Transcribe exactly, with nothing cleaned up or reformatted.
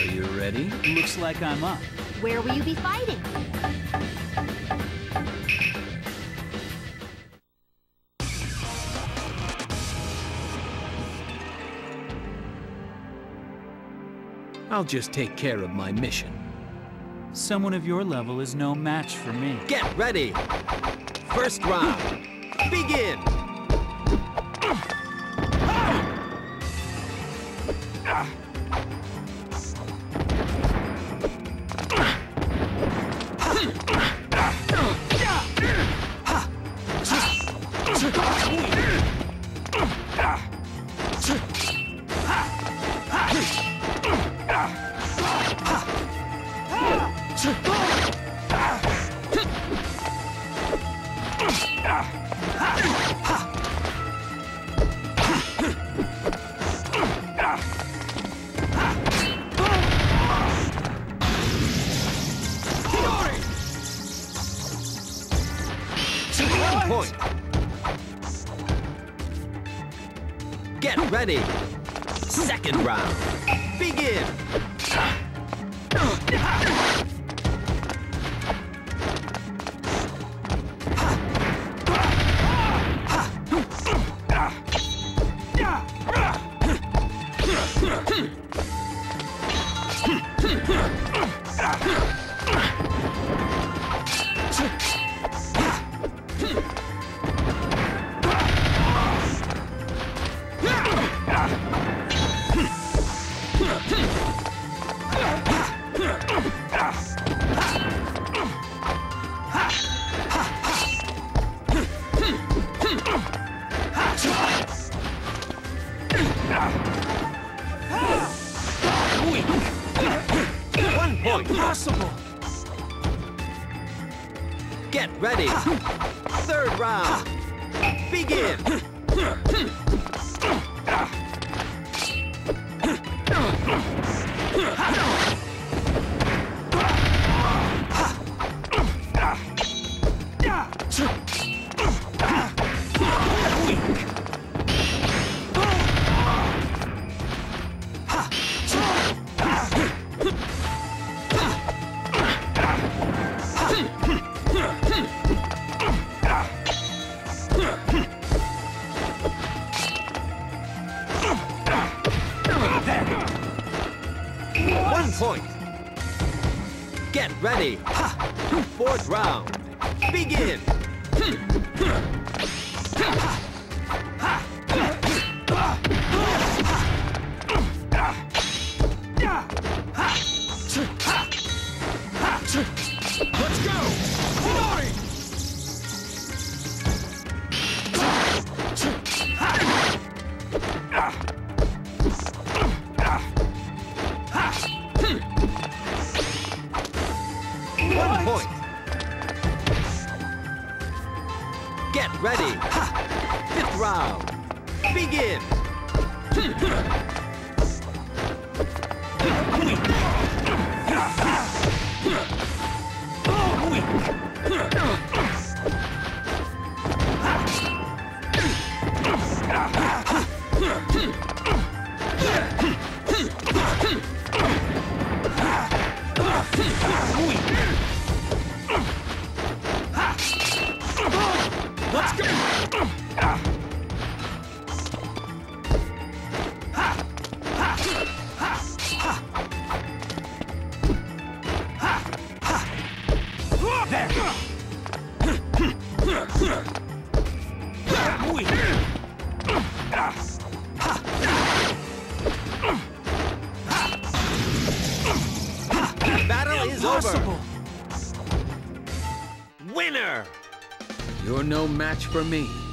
Are you ready? Looks like I'm up. Where will you be fighting? I'll just take care of my mission. Someone of your level is no match for me. Get ready! First round, begin! Point. Get ready. Second round. Begin. One point. Impossible! Get ready. Third round. Begin. One point. Get ready. Fourth round. Begin. Let's go! Hurry! One point. Get ready. Fifth round. Begin. Let's go! Battle is Impossible! over. Winner! You're no match for me.